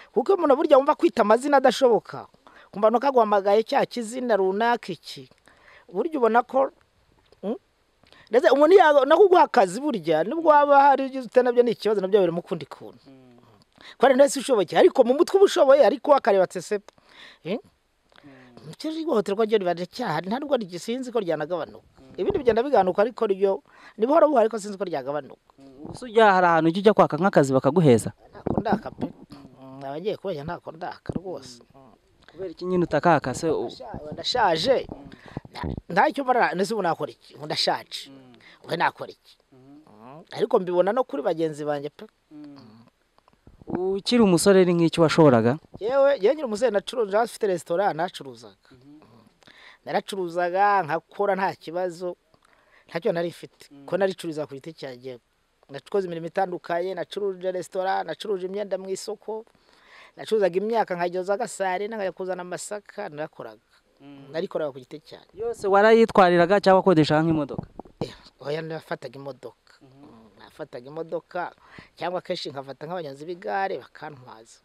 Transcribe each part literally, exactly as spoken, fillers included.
kuko umuntu burya wumva kwita amazina adashoboka kumva no kaguhamagaye cya kizina runaka iki burya ubona ko ndetse umuntu nakuguha akazi burya nubwo waba hari utanabyo ni ikibazo nabyo biri mu kundi kuntu kwari ndetse ushoboye ariko mu mutwe ubushoboye ariko akareba tsesepa eh cyo rigohoterwa ryo ribaje cyane nta nubwo rigisinzi ko ryanagabanuka ibindi bigenda biganuka ariko ryo nibuhoro buhari ko sinzi ko ryagabanuka usujya hari ahantu ujya kwaka nk'akazi bakaguheza ntako ndaka pe abagiye kubajya ntako ndaka rwose kubera iki nyine utakaka se ndashaje ntacyo bara nese ubunakora iki ndashaje we nakora iki ariko mbibona no kuri bagenzi banjye pe ukiri umusore ni nk'iki washoboraga yewe yewe umusore nacuruza afite restaurant nacuruzaga naracuruzaga nkakora nta kibazo ntacyo nari mfite ko naricuruza ku giti cyanjye nacoze imirimo itandukanye nacuruje restaurant nacuruje imyenda mu isoko nacuruzaga imyaka nkageza agasare n'angaya kuzana amasaka narakoraga narikoraga ku giti cyane yose warayitwariraga cyangwa kodesha nk'imodoka oya nafataga imodoka nafataga imodoka cyangwa keshi nkafata nk'abanyonzi b'igare bakantwaza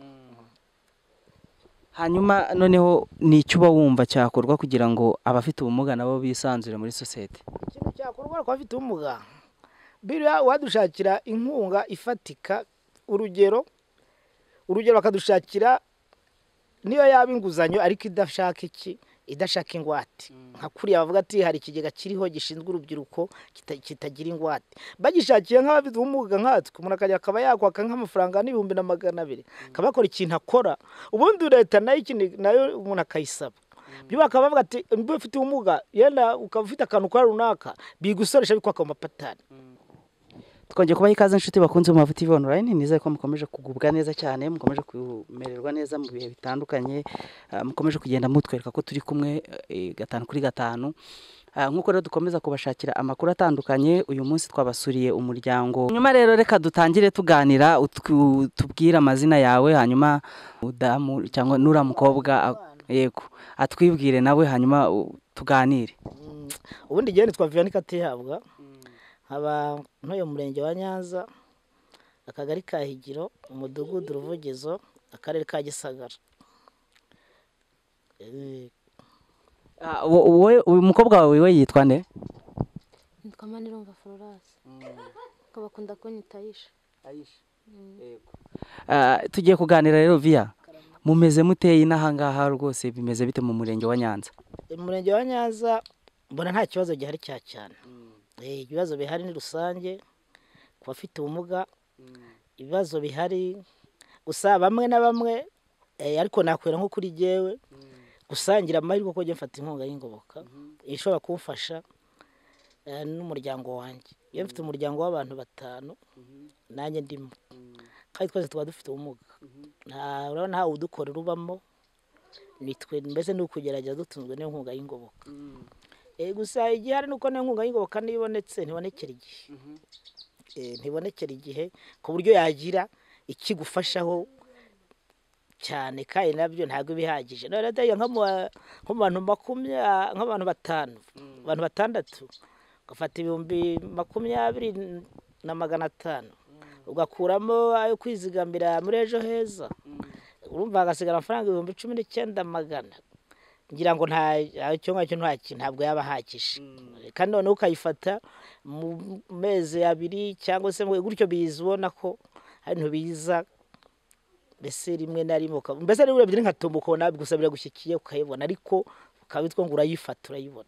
hanyuma noneho ni icyo uba wumva cyakorwa kugira ngo abafite ubumuga nabo bisanzure muri societe ikintu cyakorwa ko abafite ubumuga biriya wadushakira inkunga ifatika urugero urugero bakadushakira niyo yaba inguzanyo ariko idashaka iki idashaka ingwate nka kuriya bavuga ati hari ikigega kiriho gishinzwe urubyiruko kitagira ingwate bagishakiye nk'abafite ubumuga nkatwe umuntu akajya akaba yakwaka nk'amafaranga n'ibihumbi na magana abiri akabakora ikintu akora ubundi leta nayo ikindi nayo umuntu akayisaba byo bakaba bavuga ati mbe ufite ubumuga yenda ukaba ufite akantu kwa runaka bigusoresha bikwaka amapatani twongeye kubaha ikaze inshuti bakunze mu Mavuta T V online nizeye ko mukomeje kugubwa neza cyane mukomeje kumererwa neza mu bihe bitandukanye mukomeje kugenda mutwereka ko turi kumwe gatanu kuri gatanu nkuko rero dukomeza kubashakira amakuru atandukanye uyu munsi twabasuriye umuryango nyuma rero reka dutangire tuganira tubwira amazina yawe hanyuma udamu cyangwa nura mukobwa yego atwibwire nawe hanyuma tuganire ubundi gihe twavuye nikatihabwa aba ntoyo murenge wa Nyanza akagari ka Higiro umudugudu Ruvugizo akarere ka Gisagara eh wowe uyu mukobwa wawe we yitwa nde nitwa Manirumva Florence kabakunda kunyita Aisha Aisha yego ah tugiye kuganira rero via mumeze muteye inahangaha rwose bimeze bite mu murenge wa Nyanza mu murenge wa Nyanza mbona nta kibazo gihari cya cyane eh ibibazo bihari ni rusange ku bafite ubumuga ibibazo bihari gusa bamwe na bamwe ariko nakwera nko kuri jewe gusangira amahirwe ko je mfata inkunga y'ingoboka ishobora kumfasha n'umuryango wanjye iyo mfite umuryango w'abantu batanu nanjye ndimo kandi twese tuba dufite ubumuga nta urabona nta udukorera ubamo nitwe mbese no kugerageza dutunzwe n'inkunga y'ingoboka eh gusa igihe hari nuko n'inkunga y'ingoboka nibonetse ntibonekera igihe eh ntibonekera igihe ku buryo yagira ikigufashaho cyane kandi nabyo ntago bihagije no rero nka mu bantu makumya nk'abantu batanu abantu batandatu gafata ibihumbi makumyabiri na magana atanu ugakuramo ayo kwizigamira muri ejo heza urumva agasigara amafaranga ibihumbi cumi n'icyenda magana ngira ngo nta cyo ngacyo ntaki ntabwo yaba hakishe kandi none ukayifata mu mezi abiri cyangwa se gutyo bizibona ko hari no biza bese rimwe na rimwe mbese ari urebye nka tombuko nabi gusabira gushyikiye ukayibona ariko ukabitwa ngo urayifata urayibona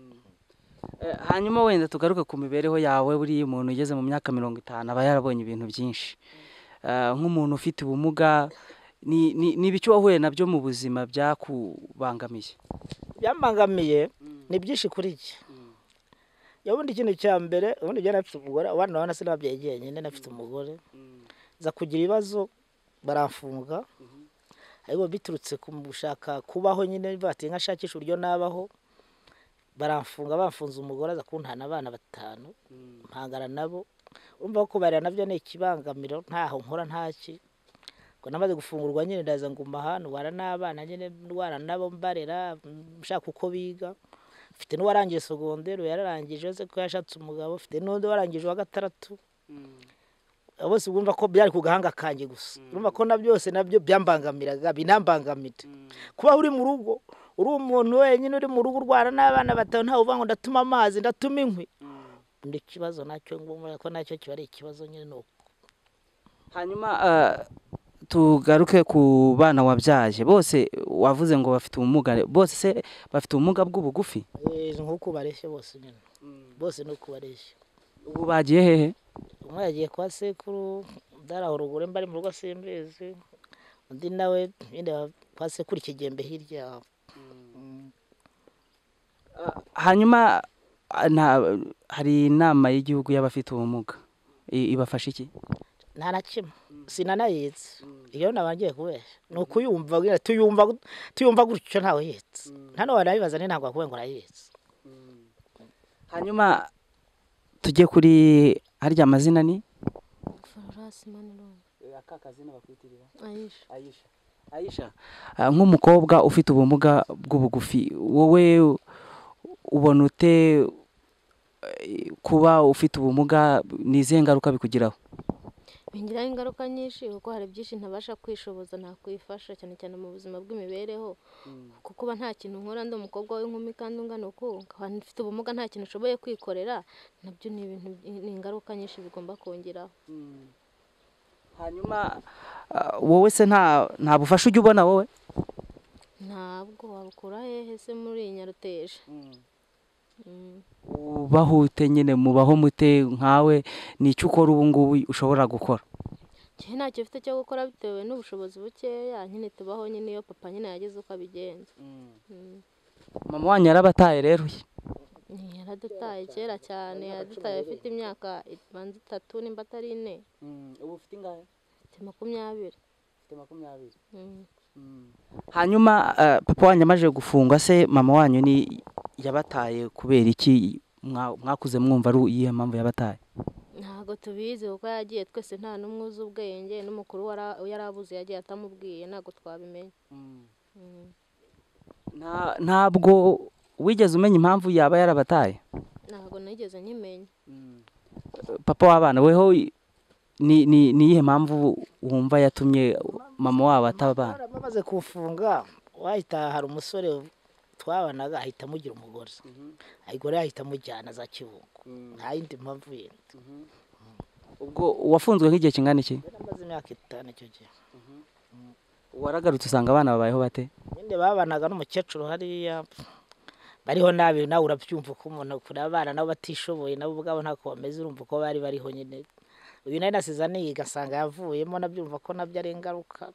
hanyuma wenda tugaruka ku mibereho yawe buri umuntu ugeze mu myaka mirongo itanu aba yarabonye ibintu byinshi nk'umuntu ufite ubumuga ni ni bicyo wahuye nabyo mu buzima byakubangamiye byambangamiye ni byinshi kuri iki yabundi ikintu cya mbere ubundi bya nafite umugore abana bana se nabyegiye nyine nafite umugore za kugira ibibazo barafunga ariko biturutse kumushaka kubaho nyine bati nka shakisha uryo nabaho barafunga bafunze umugore aza kuntana abana batanu mpangara nabo umva ko barira navyo ne kibangamiro ntaho nkora ntaki ko namaze gufungurwa nyine ndaza nguma hano wara nabana nyine ndwara nabo mbarera mshaka uko biga mfite no warangije secondaire yararangije ze ko yashatse umugabo mfite no warangije wa gatandatu bose bumva ko byari ku gahanga kanjye gusa urumva ko na byose nabyo byambangamiraga binambangamira kuba uri mu rugo uri umuntu wenyine uri mu rugo urwana n'abana batanu ntawe uvuga ngo ndatuma amazi ndatuma inkwi ndi kibazo nacyo ngumva ko nacyo kiba ari ikibazo nyine nuko hanyuma tugaruke ku bana wabyaje bose wavuze ngo bafite ubumuga bose se bafite ubumuga bw'ubugufi eh nkuko bareshye bose nyine bose nuko bareshye ubu bagiye hehe umwe yagiye kwa sekuru darahurugure mbari mu rugo simbizi undi nawe yinde kwa sekuru ikigembe hirya hanyuma hari inama y'igihugu y'abafite ubumuga ibafasha iki nta na kimwe sinanayitse iyo nabangiye kubeshya ni ukuyumva tuyumva tuyumva gutyo ntawe yitse nta no wanabibaza ni ntabwo akubwe ngo arayitse hanyuma tujye kuri harya amazina ni Florence Manirumba aka kazina bakwitirira Aisha Aisha Aisha nk'umukobwa ufite ubumuga bw'ubugufi wowe ubona ute kuba ufite ubumuga nizihe ngaruka bikugiraho bingiraho ingaruka nyinshi kuko hari byinshi ntabasha kwishoboza nta kwifasha cyane cyane mu buzima bw'imibereho kuko kuba nta kintu nkora ndi umukobwa w'inkumi kandi ungana uko nkaba mfite ubumuga nta kintu ushoboye kwikorera nabyo ni ibintu ni ingaruka nyinshi bigomba kongeraho hanyuma wowe se nta nta bufasha ujya ubona wowe ntabwo wabukura hehe se muri iyi Nyaruteje ubahute nyine mubaho mute nkawe ni icyo ukora ubu ngubu ushobora gukora njye ntacyo ufite cyo gukora bitewe n'ubushobozi bukeya nyine tubaho nyine iyo papa nyine yagize uko abigenza mama wanyu yarabataye rero yaradutaye kera cyane yaradutaye afite imyaka ibanza itatu nimba atari ine ubu ufite ingahe mfite makumyabiri ufite makumyabiri hanyuma papa wanyu amaze gufungwa se mama wanyu ni yabataye kubera iki mwakuze mwumva ari iyihe mpamvu yabataye ntabwo tubizi kuko yagiye twese nta n'umwe uzi ubwenge n'umukuru yarabuze yagiye atamubwiye ntabwo twabimenye ntabwo wigeze umenya impamvu yaba yarabataye ntabwo nigeze nkimenya papa w'abana weho ni iyihe mpamvu wumva yatumye mama wabo atabana bamaze kufunga wahita hari umusore twabanaga ahita amugira umugore ayigore ahita amujyana za Kibungo nta yindi mpamvu yindi ubwo wafunzwe nk'igihe kingana iki amaze imyaka itanu icyo gihe waragarutse usanga abana babayeho bate nyine babanaga n'umukecuru hariya bariho nabi nawe urabyumva ko umuntu kuri abana nabo batishoboye nabo ubwabo ntako bameze urumva ko bari bariho nyine uyu nawe nasize aniga asanga yavuyemo nabyumva ko nabyo ari ingaruka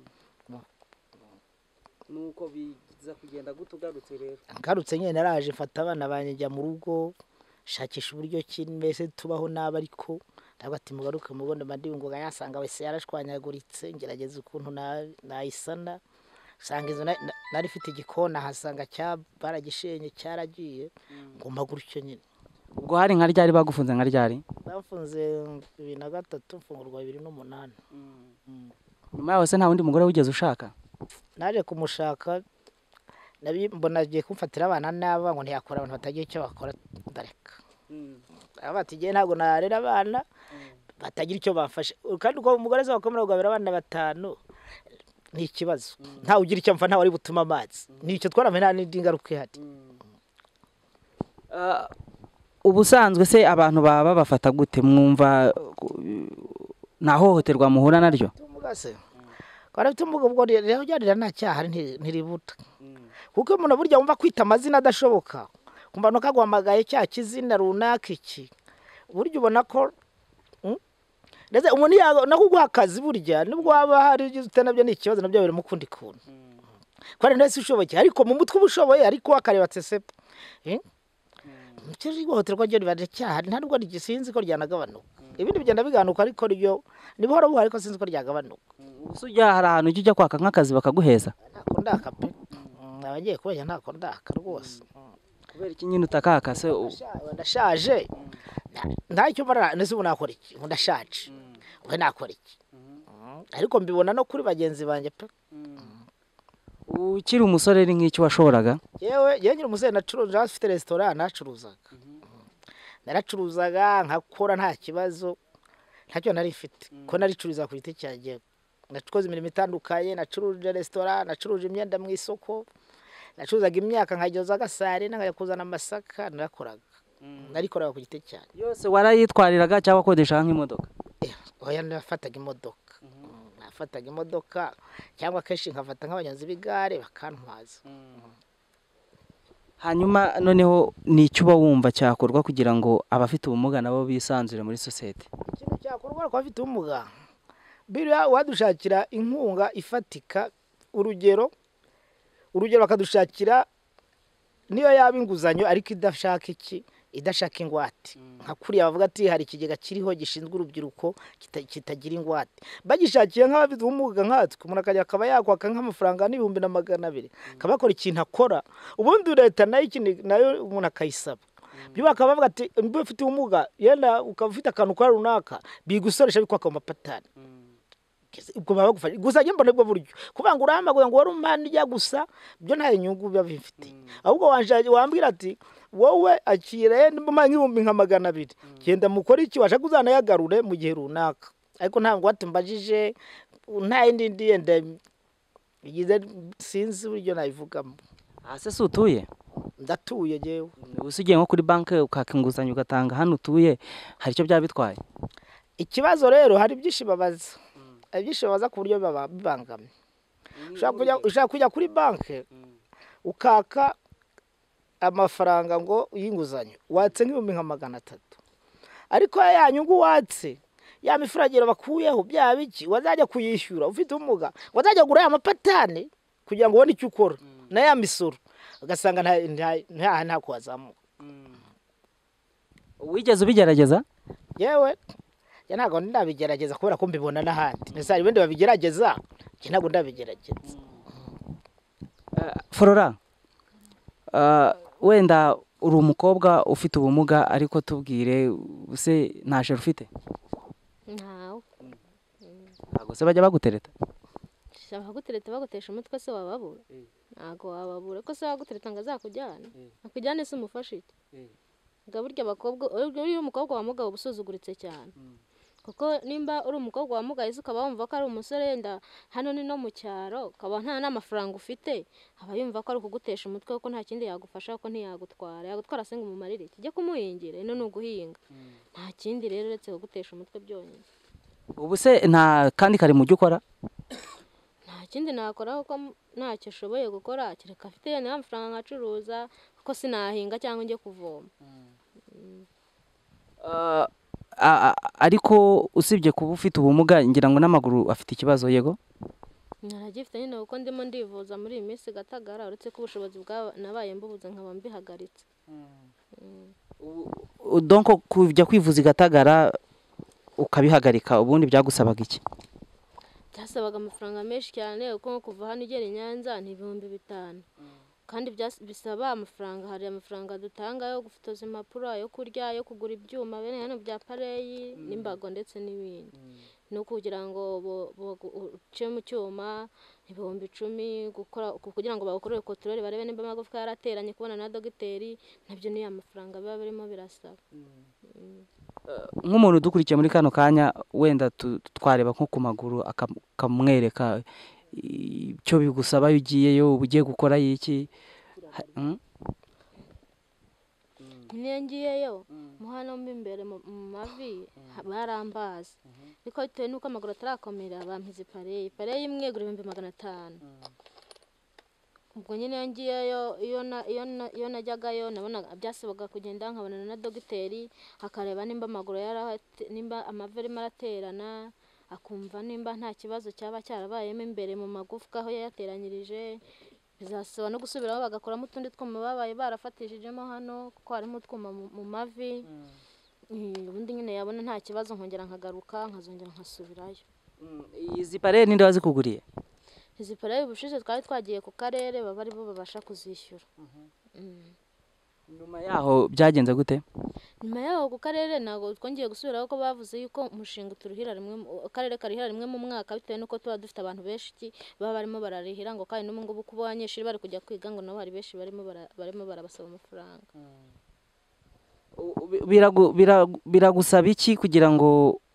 nuko biza kugenda gute ugarutse rero ngarutse nyine naraje mfata abana banjye njya mu rugo shakisha uburyo ki mbese tubaho nabi ariko ntabwo ati mugaruke mubone mandibungo yasanga wese yarashwanyaguritse ngerageza ukuntu nayisana sanga izo nari ifite igikona hasanga cya baragishenye cyaragiye ngomba gutyo nyine ubwo hari nka ryari bagufunze nka ryari bafunze bibiri na gatatu mfungurwa bibiri n'umunani nyuma yaho se nta wundi mugore wigeze ushaka naje kumushaka mbona agiye kumfatira abana n'aba ngo ntiyakora abantu batagira icyo bakora ndareka abati giye ntabwo narera abana batagira icyo bafashe kandi uko umugore se wakomera kugabira abana batanu ni ikibazo nta ugira icyo mfa nta wari butuma amazi nicyo twaramenye n'indi ngaruka ihari ubusanzwe se abantu baba bafata gute mwumva nta hohoterwa muhura naryo tumugase kwa rafite umugo ubwo rero ryarira nta cyaha ntiributa kuko umuntu burya wumva kwita amazina adashoboka kumva no kagwamagaye cya kizina runaka iki burya ubona ko ndetse umuntu nako guha akazi burya nibwo waba hari ugeze nabyo ni ikibazo nabyo biri mu kundi kuntu kwari ndetse ushoboye ariko mu mutwe ubushoboye ariko akareba tsesepe eh cyo rigohoterwa ryo ribare cyaha nta nubwo rigisinzi ko ryanagabanuka ibindi bigenda biganuka ariko ryo nibihora buhari ko sinzi ko ryagabanuka usujya hari ahantu ujya kwaka nk'akazi bakaguheza ntako ndaka pe abagiye kubeshya ntako ndaka rwose kubera iki nyine utakaka se ndashaje ntacyo mbara nese ubu nakora iki ndashaje we nakora iki ariko mbibona no kuri bagenzi banjye pe ukiri umusore ni nk'icyo washoboraga yewe yewe umusore nacuruza afite restaurant nacuruzaga naracuruzaga nkakora nta kibazo ntacyo nari mfite ko naricururiza ku giti cyanjye, nakoze imirimo itandukanye, nacuruje resitora, nacuruje imyenda mu isoko, nacuruzaga imyaka nkageza agasari nkajya kuzana amasaka, narakoraga narikoraga ku giti cyanjye. yose warayitwariraga cyangwa wakodeshaga nk'imodoka? oya nafataga imodoka nafataga imodoka cyangwa akenshi nkafata nk'abanyonzi b'igare bakantwaza. hanyuma noneho ni icyo uba wumva cyakorwa kugira ngo abafite ubumuga nabo bisanzure muri sosiyete? ikintu cyakorwa ku bafite ubumuga biriya wadushakira inkunga ifatika, urugero urugero bakadushakira niyo yaba inguzanyo ariko idashaka iki idashaka ingwate, nka kuriya bavuga ati hari ikigega kiriho gishinzwe urubyiruko kitagira ingwate, bagishakiye nk'abafite ubumuga nkatwe umuntu akajya akaba yakwaka nk'amafaranga n'ibihumbi na magana abiri akaba yakora ikintu akora, ubundi leta nayo ikindi nayo umuntu akayisaba byo bakaba bavuga ati mbe ufite ubumuga yenda ukaba ufite akantu kwa runaka bigusoresha bikwaka mu mapatani ubwo baba bagufasha gusa njye mbona ubwo buryo kuvuga ngo urahamaguye ngo wari umwana ijya gusa byo nta nyungu biba bifite, ahubwo wanje wambwira ati wowe akire mbuma nk'ibihumbi nka magana abiri genda mukora iki washaka uzanayagarure mu gihe runaka, ariko nta ngwate mbajije nta yindi ndiyenda bigize sinzi uburyo nabivugamo. hase si utuye? ndatuye jewe. usigiye nko kuri banki ukaka inguzanyo ugatanga hano utuye, hari icyo byaba bitwaye? ikibazo rero hari byinshi babaza ibyinshi babaza ku buryo bibangamye. ushaka kujya kuri banki ukaka amafaranga ngo y'inguzanyo watse nk'ibihumbi nka magana atatu, ariko ya nyungu watse ya mifuragiro bakuyeho byaba iki wazajya kuyishyura ufite ubumuga, wazajya gura ya mapatane kugira ngo ubone icyo ukora na ya misoro ugasanga nta nta kuhazamuka. wigeze ubigerageza? yewe ya ntago ndabigerageza kubera ko mbibona n'ahandi, mbese hari ibindi babigerageza njye ntago ndabigerageza. Flora, wenda uri umukobwa ufite ubumuga ariko tubwire use nta sheri ufite? ntawe. ntabwo se bajya bagutereta? bagutereta bagutesha umutwe se wababura? ntago wababura ko se wagutereta ngo azakujyane akujyane se umufashe iki? nga burya abakobwa uri umukobwa wamugaye uba usuzuguritse cyane, kuko nimba uri umukobwa wamugaye ukaba wumva ko ari umusore yenda hano ni no mu cyaro ukaba nta n'amafaranga ufite, aba yumva ko ari ukugutesha umutwe kuko nta kindi yagufasha ko ntiyagutwara yagutwara se ngo umumarire kijye kumuhingira ino ni uguhinga, nta kindi rero uretse kugutesha umutwe byonyine. ubu se nta kandi kari mu byo ukora? nta kindi nakora kuko ntacyo ashoboye gukora kereka afite yenda amafaranga nkacuruza kuko sinahinga cyangwa njye kuvoma. ariko usibye kuba ufite ubumuga ngira ngo n'amaguru afite ikibazo? yego naragifite nyine kuko ndimo ndivuza muri iyi minsi gatagara, uretse ko ubushobozi bwa nabaye mbubuze nkaba mbihagaritse. donc kujya kwivuza igatagara ukabihagarika ubundi byagusabaga iki? byasabaga amafaranga menshi cyane kuko nko kuva hano ugera i Nyanza ni ibihumbi bitanu, kandi bisaba amafaranga, hari amafaranga dutanga yo gufotoza impapuro, yo kurya, yo kugura ibyuma bene hano bya pareyi n'imbago ndetse n'ibindi, no kugira ngo uce mu cyuma ibihumbi icumi gukora kugira ngo bagukorere controle barebe nimba amagufwa yarateranye kubona na dogiteri, nabyo ni amafaranga biba birimo birasaba. nk'umuntu udukurikiye muri kano kanya wenda twareba nko ku maguru akamwereka icyo bigusaba iyo ugiyeyo ugiye gukora iki? niyo ngiyeyo mo hano mo imbere mu mavi barambaza, ariko bitewe n'uko amaguru atarakomera bampize pareyi pareyi imwe igura ibihumbi magana atanu. ubwo nyine iyo ngiyeyo iyo najyagayo nabonaga byasabaga kugenda nkabonana na dogiteri akareba nimba amaguru nimba amavi arimo araterana, akumva nimba nta kibazo cyaba cyarabayemo imbere mu magufwa aho yayateranyirije, bizasaba no gusubiraho bagakoramo utundi twuma babaye barafatishijemo hano kuko harimo utwuma mu mavi, ubundi nyine yabona nta kibazo nkongera nkagaruka nkazongera nkasubirayo. izi pareyi ninde wazikuguriye? izi pareyi ubushize twari twagiye ku karere baba ari bo babasha kuzishyura. nyuma yaho byagenze gute? nyuma yaho ku karere ntabwo twongeye gusubiraho ko bavuze yuko umushinga turuhira rimwe akarere karihira rimwe mu mwaka bitewe n'uko tuba dufite abantu benshi baba barimo bararihira ngo kandi n'ubu ngubu kuba abanyeshuri bari kujya kwiga ngo nabo hari benshi barimo barimo barabasaba amafaranga. biragusaba iki kugira ngo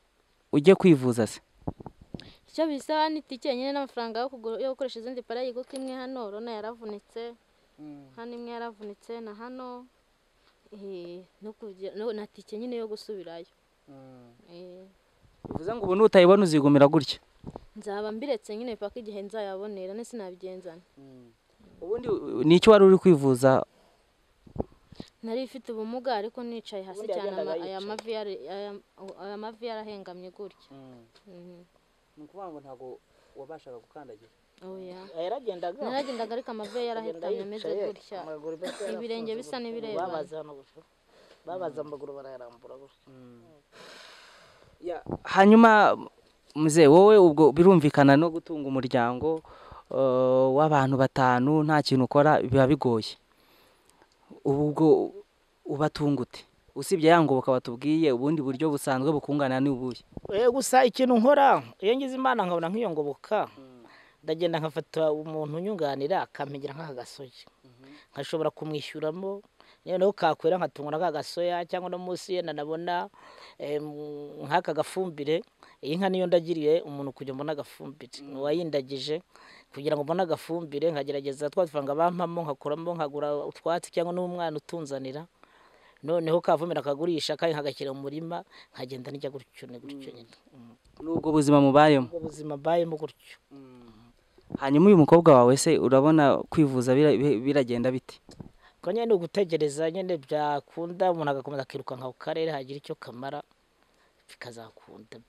ujye kwivuza se? icyo bisaba ni itike nyine n'amafaranga yo kugura yo gukoresha izindi parayi kuko imwe hano urabona yaravunitse, hano imwe yaravunitse na hano eh no kugira no na tike nyine yo gusubirayo. Eh bivuze ngo ubu nutayibona uzigumira gutya? nzaba mbiretse nyine paka igihe nzayabonera ne sinabigenzana. ubundi ni iki wari uri kwivuza? nari ifite ubumuga ariko nicaye hasi cyane aya mavi aya mavi yarahengamye gutya. Ni ukuvuga ngo ntago wabashaga gukandagira? oya yaragendaga naragendaga ariko amavi yarahetamye ameze gutya, ibirenge bisa n'ibireba. babaza hano gutyo babaza amaguru barayarambura gutyo. Ya hanyuma muze wowe ubwo birumvikana no gutunga umuryango w'abantu batanu nta kintu ukora biba bigoye. Ubwo ubatungute usibye yangoboka batubwiye ubundi buryo busanzwe bukungana ni ubuye? Eh gusa ikintu nkora iyo ngize Imana nkabona nkiyongoboka ndagenda nkafata umuntu unyunganira akampegera nk'agasoje nkashobora kumwishyuramo noneho kakwera nkatungura nk'agasoya cyangwa no munsi ye nanabona nk'aka gafumbire. iyi nka niyo ndagiriye umuntu kujya mbona agafumbire wayindagije kugira ngo mbona agafumbire nkagerageza twatuvanga bampamo nkakuramo nkagura utwatsi cyangwa n'umwana utunzanira noneho kavumira akagurisha kandi nkagakira mu murima nkagenda nijya gutyo ne gutyo nyine. Nubwo buzima mubayemo? Ubwo buzima bayemo gutyo. Hanyuma uyu mukobwa wawe se urabona kwivuza biragenda biti? ko nyine ugutegereza nyine byakunda umuntu agakomeza akiruka nka karere hagira icyo kamara bikazakunda.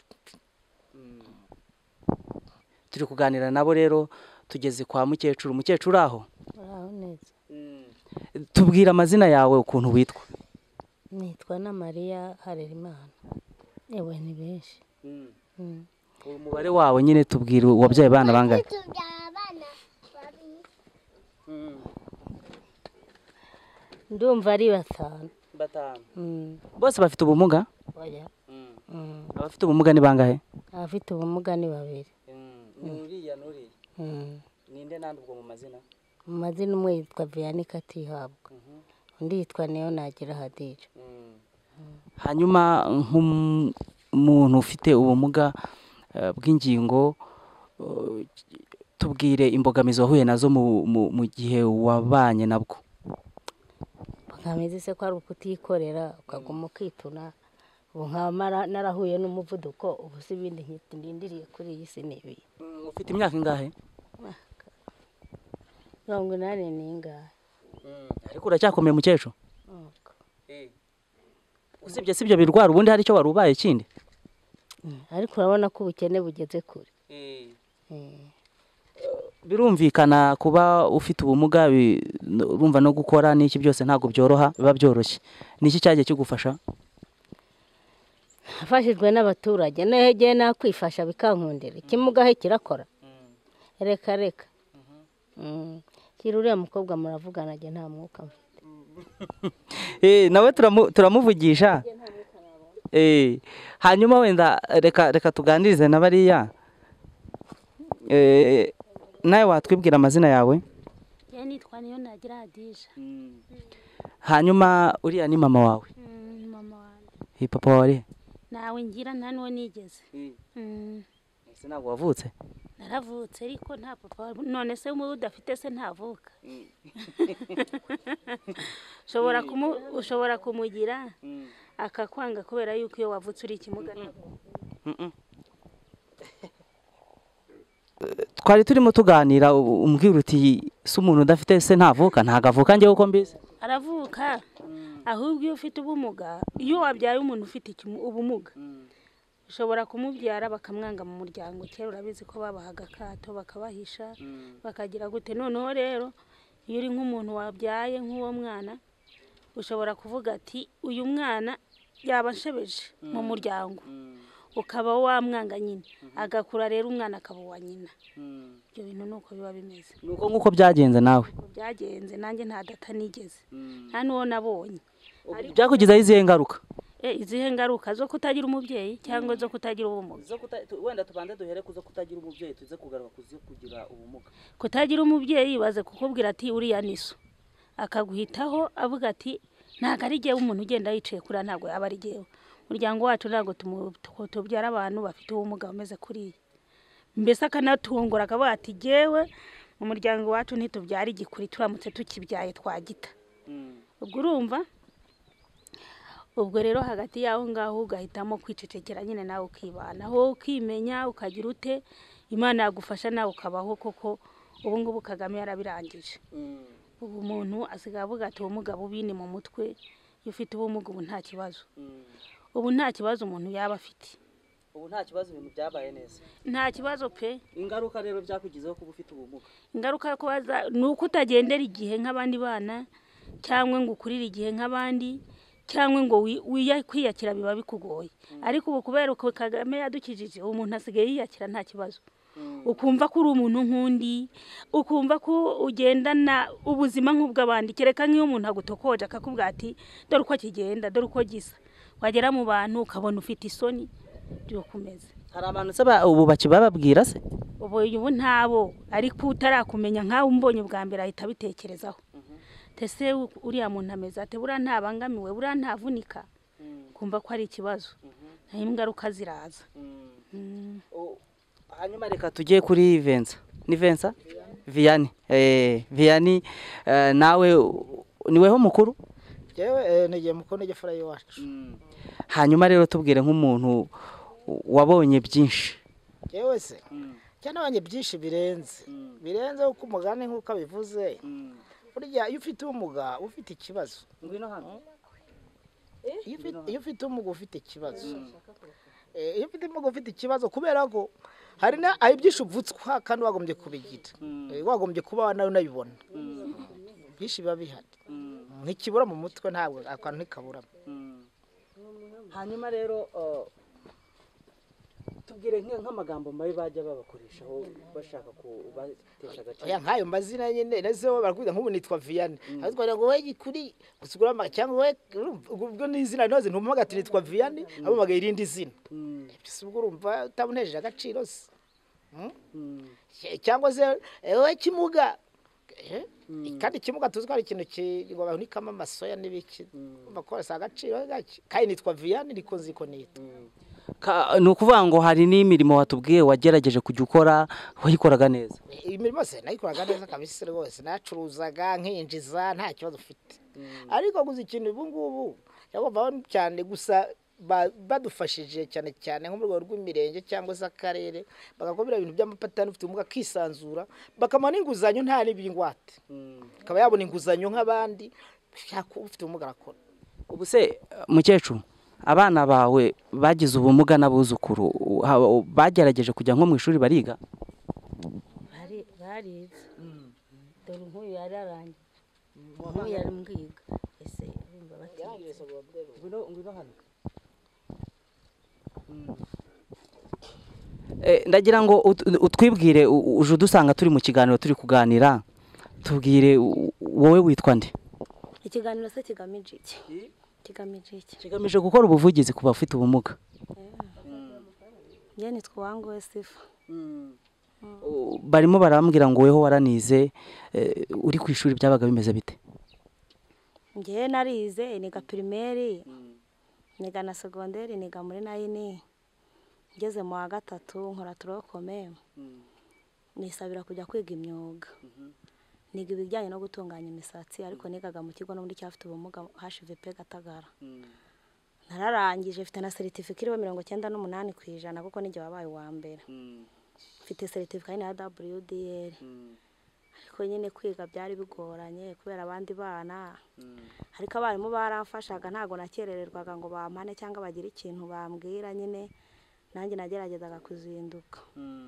Turi kuganira nabo rero tugeze kwa mukecuru. Mukecuru aho? Aho neza. Tubwira amazina yawe ukuntu witwa? Nitwa na Maria Harerimana. Ewe ni benshi. Umubare wawe nyine tubwira wabyaye bana bangahe? Ndumva ari batanu. Batanu. Bose bafite ubumuga? Oya. Abafite ubumuga ni bangahe? Abafite ubumuga ni babiri. Nuriya nuriya. Ninde nandi ubwo mu mazina? Mu mazina umwe yitwa Vianney Katihabwa. Undi yitwa Neyo Nagira Hadija. Hanyuma nk'umuntu ufite ubumuga bw'ingingo tubwire imbogamizi wahuye nazo mu gihe wabanye nabwo. Mbogamizi se ko ari ukutikorera ukaguma ukituna. Ubu nkaba narahuye n'umuvuduko ubu si ibindi ndindiriye kuri iyi si nibi. Ufite imyaka ingahe? mirongo inani n'ingahe. Ariko uracyakomeye mukecuru? Usibye sibyo birwara ubundi hari icyo wari ubaye kindi? Ariko urabona ko ubukene bugeze kure. Birumvikana kuba ufite ubumuga urumva no gukora n'iki byose ntago byoroha biba byoroshye. Niki cyagiye kigufasha? Afashijwe n'abaturage nehegeye nakwifasha bikankundira. Ikimuga he kirakora? Reka reka. Kiri uriya mukobwa muravugana je nta mwuka mfite. Eh nawe turamuvugisha. Eh hanyuma wenda reka reka tuganirize na bariya. Eh nawe watwibwira amazina yawe? Je nitwa Neyo Nagira Hadija. Hanyuma uriya ni mama wawe? Mama wanjye. Eh papa wawe? Nawe ngira nta nuwo nigeze. Ese ntabwo wavutse? Naravutse ariko nta papa none se mu udafite se ntavuka. Ushobora kumu ushobora kumugira akakwanga kubera yuko iyo wavutse uri ikimuga ntabwo. Twari turimo tuganira umbwira uti se umuntu udafite se ntavuka ntagavuka ngewe uko mbizi? Aravuka ahubwo iyo ufite ubumuga iyo wabyaye umuntu ufite ubumuga ushobora kumubyara bakamwanga mu muryango. Kera urabizi ko babahaga akato bakabahisha bakagira gute. Noneho rero iyo uri nk'umuntu wabyaye nk'uwo mwana ushobora kuvuga ati uyu mwana yabashebeje mu muryango ukaba wamwanga nyine agakura rero umwana akaba wa nyina. Ibyo bintu nuko biba bimeze. Nuko nguko byagenze nawe? Byagenze nanjye nta data nigeze nta nuwo nabonye. Byakugizeho izihe ngaruka? Eh izihe ngaruka zo kutagira umubyeyi cyangwa zo kutagira ubumuga? Wenda tubanze duhere kuzo kutagira umubyeyi tuze kugaruka kuzo kugira ubumuga. Kutagira umubyeyi baze kukubwira ati uriya niso akaguhitaho avuga ati ntago ari jewe umuntu ugenda yicaye kuri ntago aba ari jewe umuryango wacu ntabwo tubyara abantu bafite ubumuga bumeze kuriya, mbese akanatungura akavuga ati jyewe mu muryango wacu ntitubyara igikuri, turamutse tukibyaye twagita. ubwo urumva, ubwo rero hagati y'aho ngaho ugahitamo kwicecekera nyine nawe ukibanaho ukimenya ukagira ute, Imana yagufasha nawe ukabaho koko. ubu ngubu Kagame yarabirangije. ubu umuntu asigaye avuga ati ubumuga bubi ni mu mutwe, iyo ufite ubumuga ubu nta kibazo. ubu nta kibazo umuntu yaba afite, ubu nta kibazo, ibintu byabaye neza, nta kibazo pe. ingaruka rero byakugizeho kuba ufite ubumuga, ingaruka yo kubaza ni uko utagendera igihe nk'abandi bana, cyangwa ngo ukurire igihe nk'abandi, cyangwa ngo kwiyakira biba bikugoye. ariko ubu kubera uko Kagame yadukijije, umuntu asigaye yiyakira nta kibazo. ukumva ko uri umuntu nk'undi, ukumva ko ugendana ubuzima nk'ubw'abandi. kereka nk'iyo umuntu agutokoje akakubwira ati dore uko kigenda, dore uko gisa, wagera mu bantu ukabona ufite isoni byukomeza. hari abantu saba ubu bakibababwira se? ubu ubu ntabo, ariko utarakumenya nkawe umbonye bwa mbere ahita abitekerezaho. tese uriya muntu ameze ate, buriya ntabangamiwe, buriya ntavunika, kumva ko ari ikibazo, naho ingaruka ziraza. hanyuma reka tujye kuri Vensa. Ni Vensa Vianney. eh Vianney, nawe niweho mukuru? Jewe nigiye mukuru nige fara iwacu. hanyuma rero tubwire nk'umuntu wabonye byinshi. Jewe se cyane abanye byinshi birenze birenze uko umugani nk'uko abivuze. burya iyo ufite ubumuga ufite ikibazo, ngwino hano. iyo ufite ubumuga ufite ikibazo, iyo ufite ubumuga ufite ikibazo, kubera ko hari na ayo byinshi uvutswa kandi wagombye kubigira, wagombye kuba nawe unabibona. byinshi biba bihari, nk'ikibura mu mutwe ntabwo akantu ntikabura. hanyuma rero tubwire nk'amagambo mabi bajya babakoreshaho bashaka kubatesha agaciro. oya nk'ayo mazina nyine nazo barakubwira nk'ubu nitwa Vianney, ariko ngo we gikuri gusugura cyangwa we ubwo ni izina noze ntumuga ati nitwa Vianney, abo bagaye irindi zina. byose ubwo urumva utabunejeje agaciro se. cyangwa se we kimuga, kandi kimuga tuziko ari ikintu ngo bahunikamo amasoya n'ibiki, umva ko sa agaciro gake. kandi nitwa Vianney niko nziko nitwa. ni ukuvuga ngo hari n'imirimo watubwiye wagerageje kujya ukora wayikoraga neza? imirimo se nayikoraga neza kabisa rwose, nacuruzaga nkinjiza nta kibazo ufite. ariko guza ikintu ubu ngubu yagomba cyane gusa badufashije cyane cyane nko mu rwego rw'imirenge cyangwa se akarere, bagakobera ibintu by'amapatani ufite ubumuga kisanzura, bakamana inguzanyo nta n'ibingwate, akaba yabona inguzanyo nk'abandi ufite ubumuga arakora. ubu se mukecuru, abana bawe bagize ubumuga n'abuzukuru bagerageje kujya nko mu ishuri bariga? bari barize. dore nk'uyu yararangiye, nk'uyu yari mbwiga. ese urumva batize? ngwino ngwino hano. ndagira ngo utwibwire, uje udusanga turi mu kiganiro turi kuganira, tubwire wowe witwa nde? ikiganiro se kigamije iki? kigamije iki? kigamije gukora ubuvugizi ku bafite ubumuga. njye nitwa Uwanguwe Sifa. barimo barambwira ngo weho waranize, uri ku ishuri byabaga bimeze bite? njye narize niga primaire, niga na secondaire, niga muri nayini, ngeze mu wa gatatu nkora turokome, nisabira kujya kwiga imyuga. niga ibijyanye no gutunganya imisatsi, ariko nigaga mu kigo n'ubundi cyafite ubumuga H V P Gatagara. nararangije mfite na certificate iriho mirongo cyenda n'umunani ku ijana, kuko nijye wabaye uwa mbere. mfite certificate na W D L. ariko nyine kwiga byari bigoranye kubera abandi bana, ariko abarimu baramfashaga, ntago nakerererwaga ngo bampane cyangwa bagire ikintu bambwira, nyine nanjye nageragezaga kuzinduka.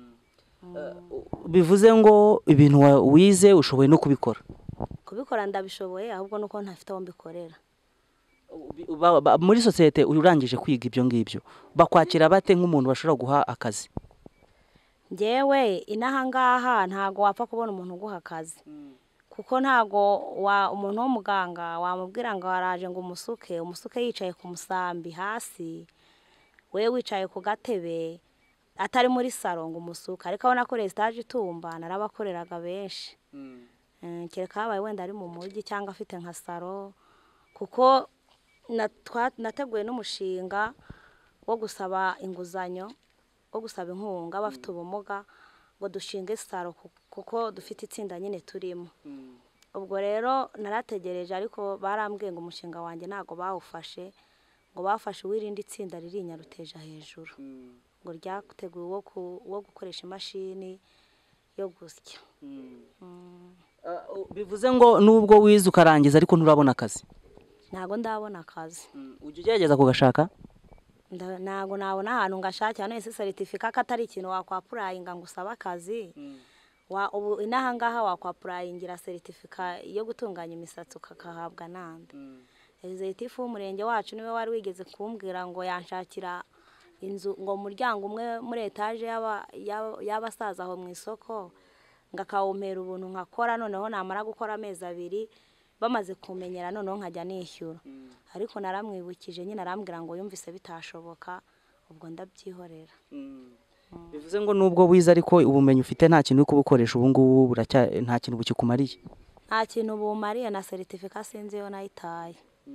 bivuze ngo ibintu wize ushoboye no kubikora? kubikora ndabishoboye, ahubwo nuko ntafite aho mbikorera. muri sosiyete urangije kwiga ibyo ngibyo bakwakira bate nk'umuntu bashobora guha akazi? njyewe inaha ngaha ntago wapfa kubona umuntu uguha akazi, kuko ntago wa umuntu w'umuganga wamubwira ngo araje ngo umusuke umusuke yicaye ku musambi hasi, we wicaye ku gatebe atari muri salo ngo umusuka. ariko abona ko stage itumba narabakoreraga benshi. kereka habaye wenda ari mu mujyi cyangwa afite nka salo, kuko na- twa- nateguye n'umushinga wo gusaba inguzanyo wo gusaba inkunga abafite ubumuga ngo dushinge saro ku- kuko dufite itsinda nyine turimo. Ubwo rero narategereje ariko barambwiye ngo umushinga wanjye ntago bawufashe, ngo bafashe uw'irindi tsinda riri i Nyaruteja hejuru ngo ryateguwe wo ku- wo gukoresha imashini yo gusya. Ah, oh, bivuze ngo nubwo wize ukarangiza ariko nturabona akazi. Ntago ndabona akazi. Ujya ugerageza kugashaka? Nda- ntago nabona ahantu ngashakira none se certificate atari ikintu wakwapurayinga ngo usabe akazi. Wa ubu inaha ngaha wakwapurayingira certificate yo gutunganya imisatsi ukakahabwa nande. Executive w'umurenge wacu niwe wari wigeze kumbwira ngo yanshakira inzu ngo umuryango umwe muri etage yaba yaba- y'abasaza aho mu isoko ngakawumpera ubuntu nkakora, noneho namara gukora amezi abiri bamaze kumenyera noneho nkajya nishyura. Ariko naramwibukije nyine arambwira ngo yumvise bitashoboka, ubwo ndabyihorera. Bivuze ngo nubwo wize ariko ubumenyi ufite nta kintu uri kubukoresha ubu ngubu buracya nta kintu bukikumariye. Nta kintu bumariye na certificate sinzi yo nayitaye.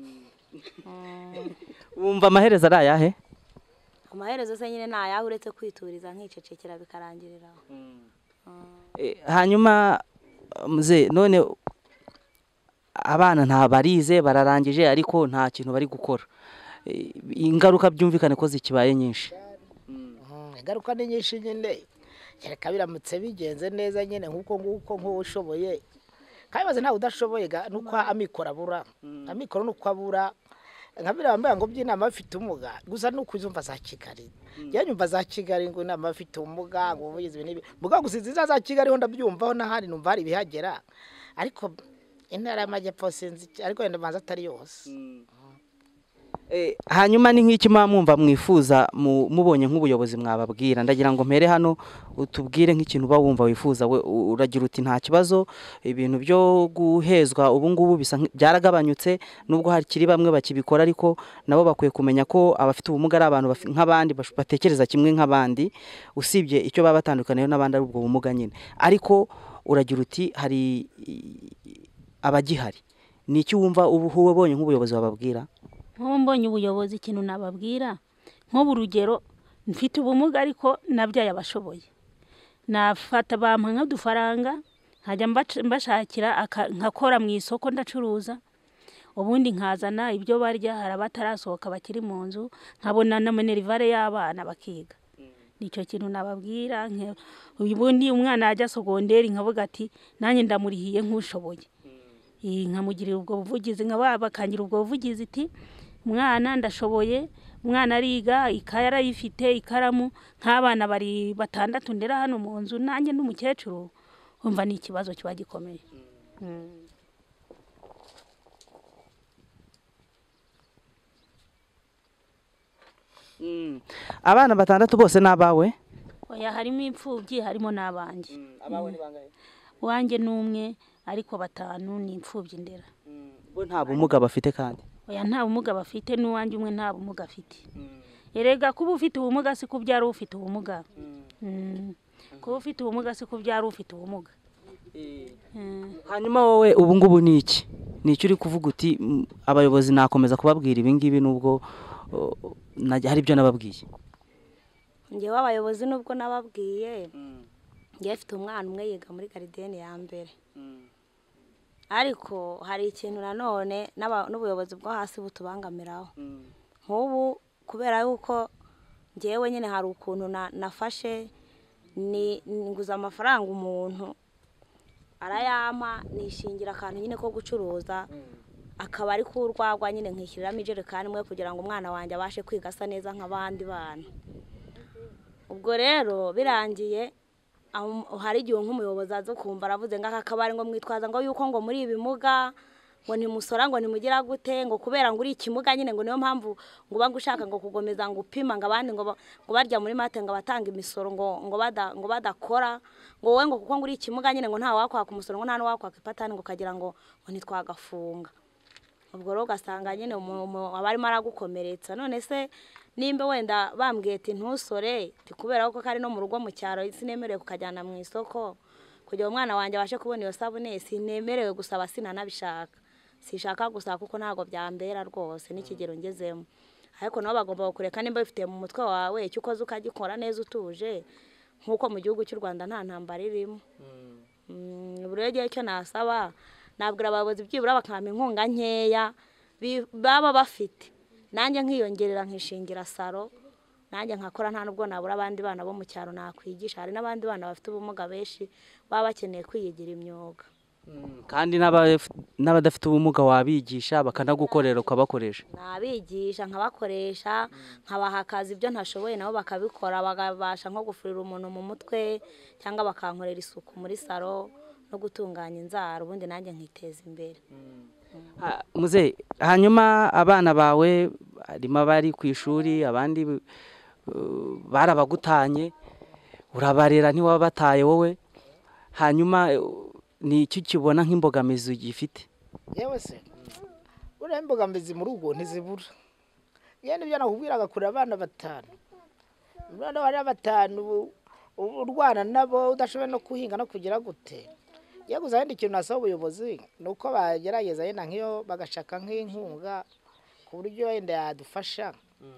Wumva amaherezo ari ayahe? Amaherezo se nyine nta yaho uretse kwituriza nkicecekera bikarangirira aho. Eh, hanyuma muze none abana nta barize bararangije ariko nta kintu bari gukora. Eh, ingaruka byumvikane ko zikibaye nyinshi. ingaruka ni nyinshi nyine, kereka biramutse bigenze neza nyine nk'uko nguko nk'ushoboye. Kabibaze ntawe udashoboye ga nuko amikoro abura, amikoro nuko abura. Nka biriya bambaye ngo by'inama bafite ubumuga gusa nuko uzumva za Kigali. Njye nyumva za Kigali ngo inama bafite ubumuga ngo ubugize ibintu muga gusa iziza za Kigali ho ndabyumvaho n'ahandi numva hari bihagera, ariko intara y'amajyepfo sinzi ariko yenda manza atari yose. Eh, hanyuma ni nk'iki mwumva mwifuza mu- mubonye nk'ubuyobozi mwababwira? Ndagira ngo mpere hano utubwire nk'ikintu uba wumva wifuza. We u- uragira uti nta kibazo, ibintu byo guhezwa ubu ngubu bisa nk- byaragabanyutse, nubwo hakiri bamwe bakibikora ariko nabo bakwiye kumenya ko abafite ubumuga ari abantu bafi- nk'abandi bash- batekereza kimwe nk'abandi, usibye icyo baba batandukaniyeho n'abandi ari ubwo bumuga nyine. Ariko uragira uti hari i- abagihari, ni iki wumva ubu ubonye nk'ubuyobozi bababwira? nk'ubu mbonye ubuyobozi ikintu nababwira, nk'ubu urugero mfite ubumuga ariko nabyaye abashoboye, nafata bampa nk'udufaranga nkajya mbac- mbashakira aka- nkakora mu isoko ndacuruza, ubundi nkazana ibyo barya. Hari abatarasohoka bakiri mu nzu, nkabona na minerivare y'abana bakiga. Nicyo kintu nababwira. nke- ubundi umwana yajya sogonderi nkavuga ati nanjye ndamurihiye nk'ushoboye. Iyi nkamugirira ubwo buvugizi, nkaba bakangira ubwo buvugizi iti mwana ndashoboye, umwana ariga, ikaye arayifite, ikaramu, nk'abana bari batandatu ndera hano mu nzu nanjye n'umukecuru, umva ni ikibazo kiba gikomeye. Mm. Mm. Abana batandatu bose n'abawe? Oya, harimo imfubyi harimo n'abanjye. Abawe ni bangahe? Wanjye n'umwe ariko batanu ni imfubyi ndera. Bo nta bumuga bafite kandi. Oya, nta bumuga bafite, n'uwanjye umwe nta bumuga afite. Erega kuba ufite ubumuga si kubyara ufite ubumuga. Mm. Kuba ufite ubumuga si kubyara ufite ubumuga. Mm. Hanyuma wowe ubu ngubu ni iki? Ni iki uri kuvuga uti "Mm, abayobozi nakomeza kubabwira ibi ngibi nubwo uh, najya hari ibyo nababwiye"? Njyewe abayobozi nubwo nababwiye, njyewe mfite umwana umwe yiga muri garidiyeni ya mbere. Ariko hari ikintu nanone n'aba- n'ubuyobozi bwo hasi butubangamiraho. Nk'ubu kubera yuko njyewe nyine hari ukuntu na- nafashe ni nguza amafaranga umuntu arayampa nishingira akantu nyine ko gucuruza, akaba ari kurwagwa nyine nkishyiriramo ijerekani imwe kugira ngo umwana wanjye abashe kwiga asa neza nk'abandi bana. Ubwo rero birangiye aho- hari igihe nk'umuyobozi aza kumva aravuze ngo aka kabari ngo mwitwaza ngo yuko ngo muri ibimuga ngo ntimusora ngo ntimugira gute ngo kubera ngo uri ikimuga nyine ngo niyo mpamvu ngo uba ushaka ngo kugomeza ngo upima ngo abandi ngo ba- ngo barya muri mate ngo batanga imisoro ngo ngo bada ngo badakora ngo wowe ngo kuko ngo uri ikimuga nyine ngo nta wakwaka umusoro ngo nta n'uwakwaka ipatani ngo kagira ngo ngo ntitwagafunga. Ubwo rero ugasanga nyine umuntu aba arimo aragukomeretsa. None se nimba wenda bambwiye ati ntusore ti kubera ko kari no mu rugo mu cyaro sinemerewe kukajyana mu isoko kugira umwana wanjye abashe kubona iyo sabune, sinemerewe gusaba sinanabishaka. sishaka gusa kuko ntabwo byambera rwose n'ikigero ngezemo ariko nabo bagomba kureka nimba bifitiye mu mutwe wawe icyo ukoze ukagikora neza utuje nk'uko mu gihugu cy'u Rwanda nta ntambara irimo. Buri gihe icyo nasaba nabwira abayobozi byibura bakampa inkunga nkeya baba bafite nanjye nkiyongerera nkishingira saro nanjye nkakora nta nubwo nabura abandi bana bo mu cyaro nakwigisha. Hari n'abandi bana bafite ubumuga benshi baba bakeneye kwiyigira imyuga kandi n'abadafite ubumuga wabigisha bakanagukorera ukabakoresha. Nabigisha nkabakoresha nkabaha akazi ibyo ntashoboye nabo bakabikora bagabasha nko gufurira umuntu mu mutwe cyangwa bakankorera isuku muri saro no gutunganya inzara ubundi nanjye nkiteza imbere. Muze hanyuma abana bawe harimo abari ku ishuri abandi barabagutanye urabarera ntiwabataye wowe hanyuma ni icyo kibona nk'imbogamizi ugifite? Yewe se uriya imbogamizi mu rugo ntizibura. Yenda ibyo nakubwiraga kurera abana batanu noneho hari batanu urwana nabo udashoboye no kuhinga no kugira gute. Iyo gusa yenda ikintu nasaba ubuyobozi ni uko bagerageza yenda nk'iyo bagashaka nk'inkunga ku buryo yenda yadufasha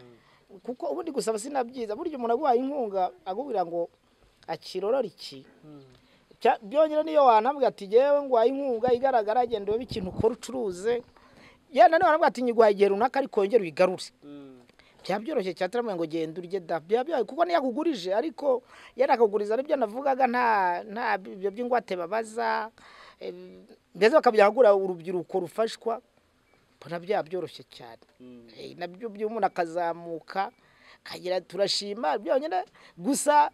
kuko ubundi gusaba sinabyiza. Burya umuntu aguhaye inkunga agubwira ngo akirorora iki byonyine niyo wanambwira ati yewe ngwaye inkunga igaragara agenda wowe ikintu ukora ucuruze yenda niyo wanambwira ati nyiguhaye igihe runaka ariko wongere uyigarure byaba byoroshye cyane turamwe ngo genda urye da byaba kuko niyo akugurije ariko yenda akuguriza aribyo navugaga nta nta ibyo by'ingwate babaza mbese bakabyagura urubyiruko rufashwa mbona byaba byoroshye cyane nabyo by'umuntu akazamuka kagira turashima byonyine gusa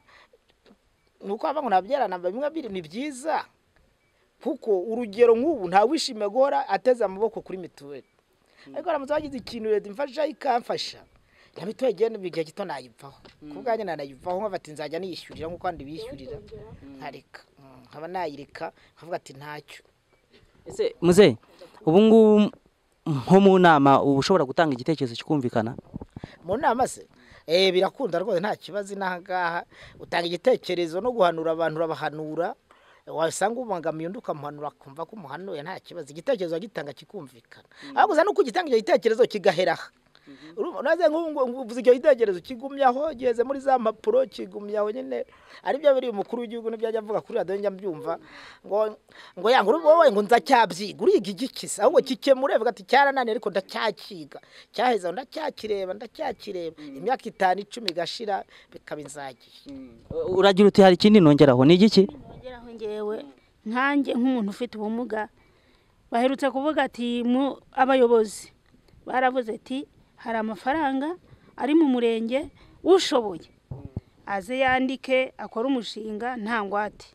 nuko ava ngo nabyarana bimwe biri ni byiza kuko urugero nk'ubu nta wishime gora ateze amaboko kuri mituweli ariko ramutse wagize ikintu leta imfasha ikamfasha nabitoye gene bigiye gito nayivaho kubwanjye nanayivaho nkafata inzajya niyishyurira nkuko kandi bishyurira ntareka nkaba nayireka nkavuga ati ntacyo. Ese muze ubu ngubu nko mu nama ubu ushobora gutanga igitekerezo kikumvikana mu nama se? Eh birakunda rwose nta kibazo n'ahangaha utanga igitekerezo no guhanura abantu rabahanura wasanga ubangamiye undi ukamuhanura kumva ko umuhanuye nta kibazo igitekerezo gitanga kikumvikana ahubwo za no kugitanga igitekerezo kigaheraha unaze nk'uvuze icyo gitekerezo kigumyaho geze muri za mapuro kigumyaho nyine ari byo biri umukuru w'igihugu n'ibyo ajya avuga kuri radio njya mbyumva ngo ngo yanga wowe ngo nza cyabyiga uriga igikisa ahubwo kikemure vuga ati cyaranane ariko ndacyakiga cyaheza ndacyakireba ndacyakireba imyaka itanu icumi gashira bikaba inzagiye. Uragira uti hari ikindi nongeraho ni igiki? Nongeraho ngewe nkanjye nk'umuntu ufite ubumuga baherutse kuvuga ati mu abayobozi baravuze ati hari amafaranga ari mu murenge ushoboye aze yandike akora umushinga nta ngwate.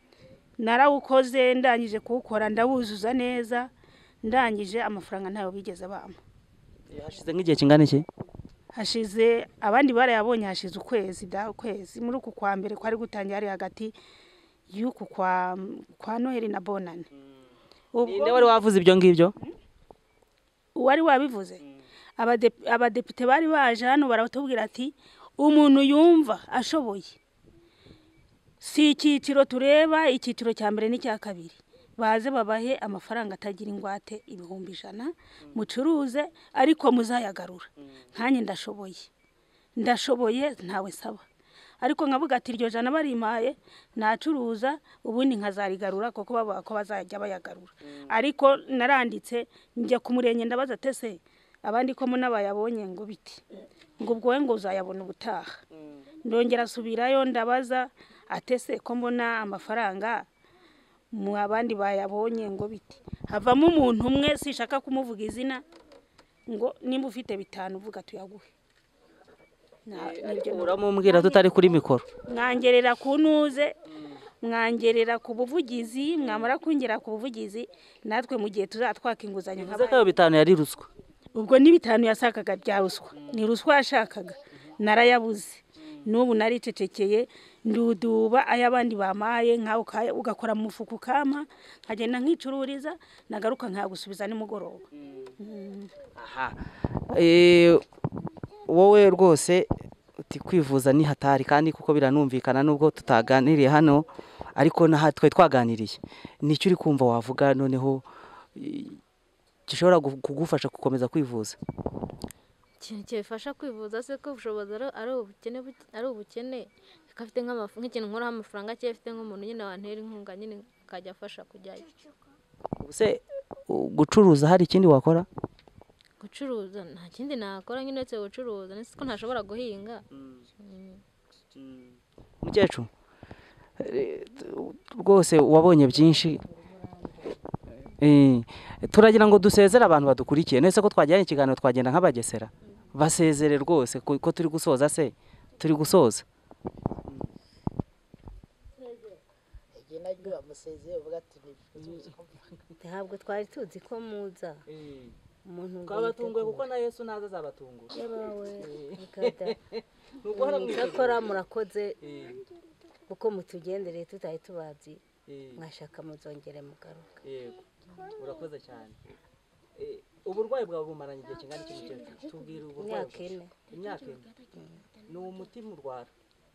Narawukoze ndangije kuwukora ndawuzuza neza ndangije amafaranga ntayo bigeze bampa. Hashize nk'igihe kingana iki? Hashize abandi barayabonye hashize ukwezi da ukwezi muri uku kwa mbere kwari gutangira ari hagati y'uku kwa kwa Noheli na Bonane. Ninde wari wavuze ibyo ngibyo? Wari wabivuze abadepite bari baje hano baratubwira ati umuntu yumva ashoboye si icyiciro tureba icyiciro cya mbere n'icya kabiri baze babahe amafaranga atagira ingwate ibihumbi ijana mucuruze ariko muzayagarura nkanye ndashoboye ndashoboye ntawe saba ariko nkavuga ati iryo jana barimaye nacuruza ubundi nkazarigarura kuko baba ko bazajya bayagarura ariko naranditse njya ku murenge ndabaza tese abandi ko munabayabonye ngo biti ngo ubwo ngo uzayabona ubutaha ndongera subirayo ndabaza atese ko mbona amafaranga mu abandi bayabonye ngo biti havamo umuntu umwe sishaka kumuvuga izina ngo nimba ufite bitanu uvuga tuyaguhe uramubwira tutari kuri mikoro mwangerera kunuze mwangerera ku buvugizi mwamara kungera ku buvugizi natwe mu gihe tuzatwaka inguzanyo nk'abayo bitanu yari ruswa ubwo ni bitanu yasakaga bya ruswa ni ruswa yashakaga narayabuze n'ubu naricecekeye nduduba ayabandi bamaye nkaho ugakora mu mufuko kama nkagenda nkicururiza nagaruka nkagusubiza nimugoroba. Aha eh wowe rwose uti kwivuza ni hatari kandi kuko biranumvikana nubwo tutaganiriye hano ariko naha twe twaganiriye nicyo uri kumva wavuga noneho gishobora gu- kugufasha gukomeza kwivuza? ikintu kibifasha kwivuza se ko ubushobozi ari ari ubukene buke- ari ubukene ko afite nk'amafu- nk'ikintu nkoraho amafaranga cye afite nk'umuntu nyine wantera inkunga nyine akajya afasha kujyayo. Ubuse u- gucuruza hari ikindi wakora? Gucuruza nta kindi nakora nyine uretse gucuruza, nese ko ntashobora guhinga. Mm. Mukecuru, eh, rwose wabonye byinshi. Eh, turagira ngo dusezere abantu badukurikiye, nese ko twajyanye ikiganiro twagenda nk'abagesera, basezere rwose ko ko turi gusoza se turi gusoza. igihe naryo amusezeye uvuga ati ntabwo twari tuzi ko muza umuntu ngo Twabatunguye kuko na Yesu naza azabatungura. yabawe ikada Nuguhora mukakora murakoze kuko mutugendereye tutaye tubazi mwashaka muzongere mugaruka. Yego, urakoze cyane. Eh, uburwayi bwawe bumaranye igihe kingana iki mukecuru? Tubwire uburwayi. Imyaka ine. Imyaka ine. Ni umutima urwara.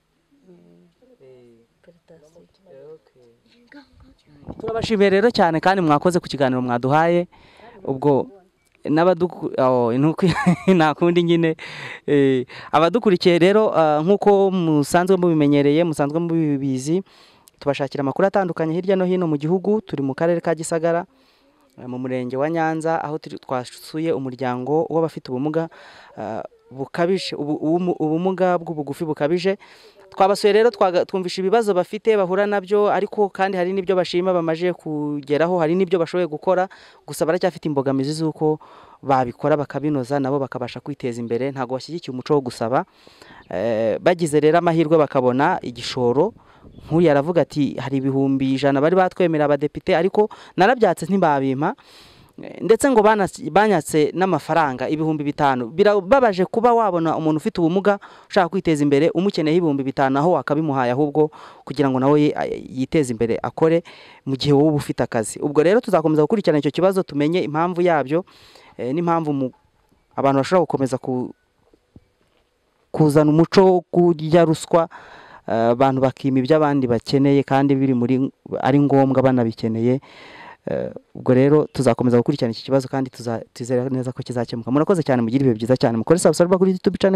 Eh, Peritasiyo. okay. Turabashimiye rero cyane kandi mwakoze ku kiganiro mwaduhaye. Ubwo n'abaduku oh nuko nta kundi nyine eh, abadukurikiye rero ah, nkuko musanzwe mubimenyereye musanzwe mubibizi, tubashakira amakuru atandukanye hirya no hino mu gihugu. Turi mu karere ka Gisagara, eh, mu murenge wa Nyanza, aho turi- twasuye umuryango w'abafite ubumuga ah, bukabije ubu- ubu- ubumuga bw'ubugufi bukabije. Twabasuye rero twaga- twumvisha ibibazo bafite bahura nabyo, ariko kandi hari n'ibyo bashima bamaje kugeraho, hari n'ibyo bashoboye gukora, gusa baracyafite imbogamizi z'uko babikora bakabinoza nabo bakabasha kwiteza imbere. Ntabwo bashyigikiye umuco wo gusaba. Eh, bagize rero amahirwe bakabona igishoro, nk'uyu aravuga ati hari ibihumbi ijana bari batwemera abadepite, ariko narabyatse ntibabimpa. Eh, ndetse ngo banas- banyatse n'amafaranga ibihumbi bitanu. Birababaje kuba wabona umuntu ufite ubumuga ushaka kwiteza imbere umukeneye ibihumbi bitanu aho wakabimuhaye, ahubwo kugira ngo nawe ye- yiteze imbere akore mu gihe wowe uba ufite akazi. Ubwo rero tuzakomeza gukurikirana icyo kibazo tumenye impamvu yabyo, eh, n'impamvu mu- abantu bashobora gukomeza ku kuzana umuco wo kurya ruswa, eh, abantu bakima ibyo abandi bakeneye kandi biri muri ari ngombwa banabikeneye. Eh, ubwo rero tuzakomeza gukurikirana iki kibazo kandi tuza- tuzera neza ko kizakemuka. Murakoze cyane, mugire ibihe byiza cyane, mukore subscribe kuri YouTube channel.